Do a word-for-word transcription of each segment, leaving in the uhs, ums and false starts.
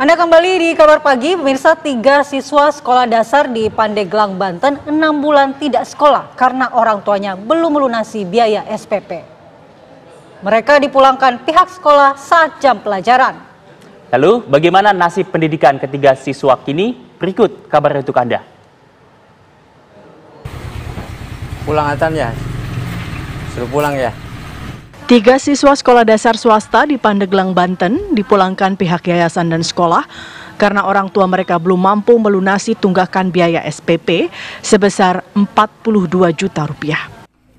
Anda kembali di Kabar Pagi, pemirsa. Tiga siswa sekolah dasar di Pandeglang, Banten enam bulan tidak sekolah karena orang tuanya belum melunasi biaya S P P. Mereka dipulangkan pihak sekolah saat jam pelajaran. Lalu bagaimana nasib pendidikan ketiga siswa kini? Berikut kabar untuk Anda. Pulang Atan ya? Suruh pulang ya? Tiga siswa sekolah dasar swasta di Pandeglang, Banten dipulangkan pihak yayasan dan sekolah karena orang tua mereka belum mampu melunasi tunggakan biaya S P P sebesar empat puluh dua juta rupiah.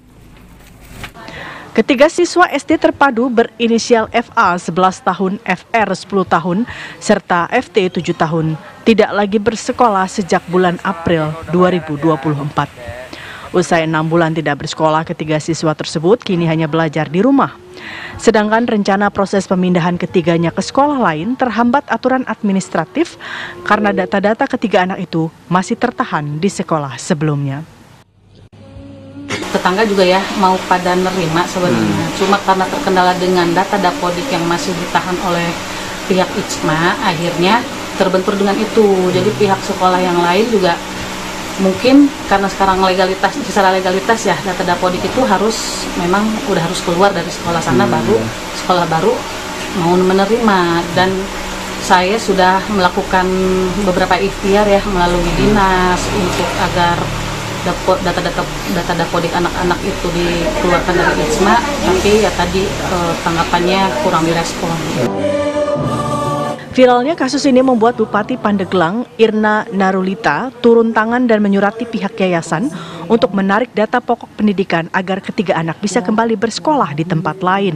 Ketiga siswa S D terpadu berinisial F A sebelas tahun, F R sepuluh tahun, serta F T tujuh tahun tidak lagi bersekolah sejak bulan April dua ribu dua puluh empat. Usai enam bulan tidak bersekolah, ketiga siswa tersebut kini hanya belajar di rumah. Sedangkan rencana proses pemindahan ketiganya ke sekolah lain terhambat aturan administratif karena data-data ketiga anak itu masih tertahan di sekolah sebelumnya. Tetangga juga ya mau pada nerima sebenarnya, hmm. cuma karena terkendala dengan data Dapodik yang masih ditahan oleh pihak I T S M A, akhirnya terbentur dengan itu. Jadi pihak sekolah yang lain juga mungkin karena sekarang legalitas, secara legalitas ya data Dapodik itu harus memang udah harus keluar dari sekolah sana, hmm. baru sekolah baru mau menerima. Dan saya sudah melakukan beberapa ikhtiar ya melalui dinas untuk agar data-data data Dapodik anak-anak itu dikeluarkan dari I T S M A, tapi ya tadi eh, tanggapannya kurang direspon. Viralnya kasus ini membuat Bupati Pandeglang, Irna Narulita, turun tangan dan menyurati pihak yayasan untuk menarik data pokok pendidikan agar ketiga anak bisa kembali bersekolah di tempat lain.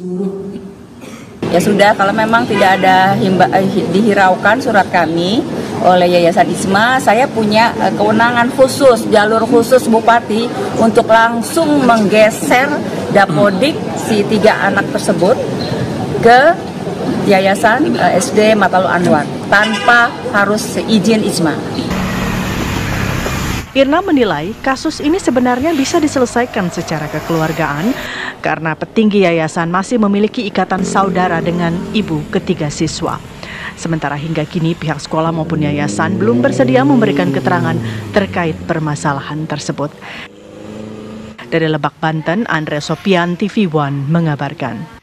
Ya sudah, kalau memang tidak ada himba, dihiraukan surat kami oleh Yayasan I S M A, saya punya kewenangan khusus, jalur khusus Bupati untuk langsung menggeser Dapodik si tiga anak tersebut ke Yayasan uh, S D Matalu Anwar tanpa harus izin I S M A. Irna menilai kasus ini sebenarnya bisa diselesaikan secara kekeluargaan karena petinggi yayasan masih memiliki ikatan saudara dengan ibu ketiga siswa. Sementara hingga kini pihak sekolah maupun yayasan belum bersedia memberikan keterangan terkait permasalahan tersebut. Dari Lebak, Banten, Andre Sopian, T V One mengabarkan.